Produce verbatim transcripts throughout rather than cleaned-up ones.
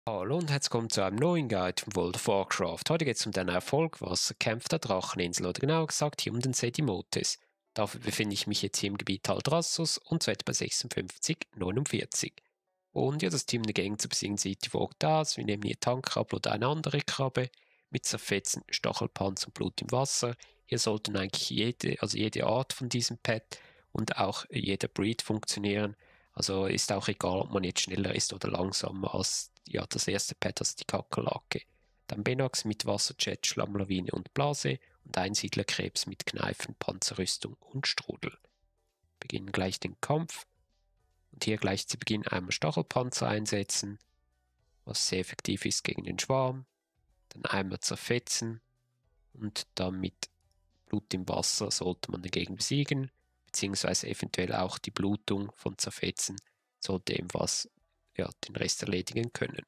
Hallo und herzlich willkommen zu einem neuen Guide von World of Warcraft. Heute geht es um den Erfolg Wasserkämpfer der Dracheninsel oder genauer gesagt hier um den Sedimotis. Dafür befinde ich mich jetzt hier im Gebiet Taldrassus und zwar etwa sechsundfünfzig neunundvierzig. Und ja, das Team in der Gegend zu besiegen sieht die Vogt aus. Wir nehmen hier Tankkrabbe oder eine andere Krabbe mit Zerfetzen, Stachelpanzer und Blut im Wasser. Hier sollten eigentlich jede, also jede Art von diesem Pet und auch jeder Breed funktionieren. Also ist auch egal, ob man jetzt schneller ist oder langsamer als ja, das erste Pad, also die Kakerlake. Dann Benax mit Wasserjet, Schlammlawine und Blase und Einsiedlerkrebs mit Kneifen, Panzerrüstung und Strudel. Beginnen gleich den Kampf und hier gleich zu Beginn einmal Stachelpanzer einsetzen, was sehr effektiv ist gegen den Schwarm. Dann einmal zerfetzen und dann mit Blut im Wasser sollte man den Gegner besiegen, beziehungsweise eventuell auch die Blutung von Zerfetzen sollte ebenfalls ja, den Rest erledigen können.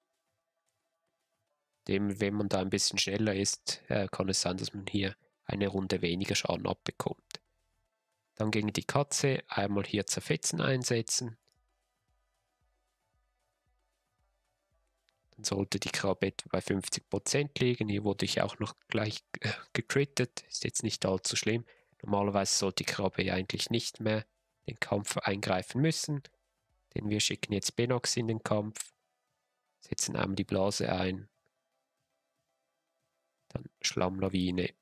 Dem, wenn man da ein bisschen schneller ist, äh, kann es sein, dass man hier eine Runde weniger Schaden abbekommt. Dann gegen die Katze einmal hier Zerfetzen einsetzen. Dann sollte die Krabbe etwa bei fünfzig Prozent liegen. Hier wurde ich auch noch gleich äh, gecrittet, ist jetzt nicht allzu schlimm. Normalerweise sollte die Krabbe ja eigentlich nicht mehr den Kampf eingreifen müssen, denn wir schicken jetzt Benox in den Kampf, setzen einmal die Blase ein, dann Schlammlawine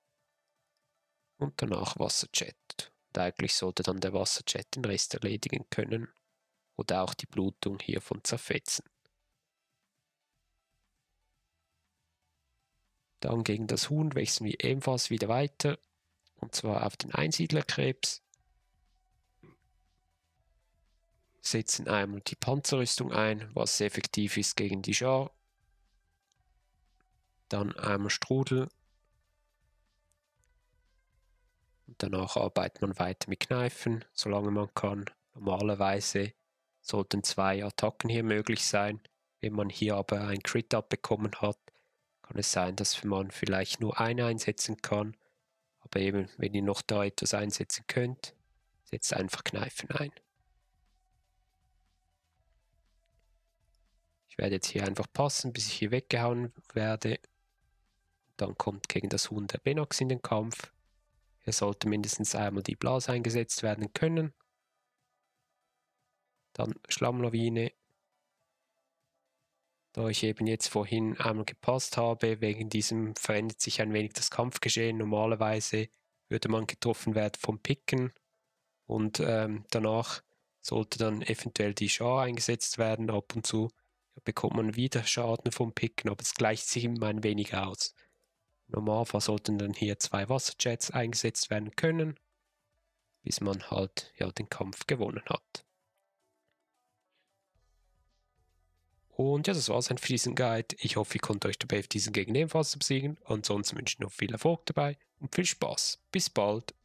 und danach Wasserjet. Und eigentlich sollte dann der Wasserjet den Rest erledigen können oder auch die Blutung hier von Zerfetzen. Dann gegen das Huhn wechseln wir ebenfalls wieder weiter, und zwar auf den Einsiedlerkrebs. Setzen einmal die Panzerrüstung ein, was sehr effektiv ist gegen die Schar. Dann einmal Strudel. Und danach arbeitet man weiter mit Kneifen, solange man kann. Normalerweise sollten zwei Attacken hier möglich sein. Wenn man hier aber ein Crit abbekommen hat, kann es sein, dass man vielleicht nur eine einsetzen kann. Aber eben, wenn ihr noch da etwas einsetzen könnt, setzt einfach Kneifen ein. Ich werde jetzt hier einfach passen, bis ich hier weggehauen werde. Dann kommt gegen das Huhn der Benox in den Kampf. Hier sollte mindestens einmal die Blase eingesetzt werden können. Dann Schlammlawine. Da ich eben jetzt vorhin einmal gepasst habe, wegen diesem verändert sich ein wenig das Kampfgeschehen. Normalerweise würde man getroffen werden vom Picken und ähm, danach sollte dann eventuell die Schar eingesetzt werden. Ab und zu bekommt man wieder Schaden vom Picken, aber es gleicht sich immer ein wenig aus. Im Normalfall sollten dann hier zwei Wasserjets eingesetzt werden können, bis man halt ja, den Kampf gewonnen hat. Und ja, das war's dann für diesen Guide. Ich hoffe, ihr konntet euch dabei auf diesen Gegner ebenfalls besiegen. Ansonsten wünsche ich noch viel Erfolg dabei und viel Spaß. Bis bald.